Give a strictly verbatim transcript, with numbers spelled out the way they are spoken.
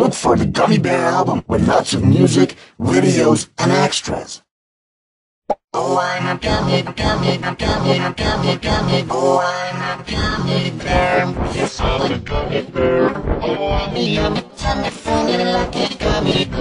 look for the Gummy Bear album with lots of music, videos, and extras. Oh, I'm a gummy, gummy, gummy, gummy, gummy. Oh, I'm a gummy bear. Yes, I'm a gummy bear. Oh, I'm a yummy, tummy, funny, lucky gummy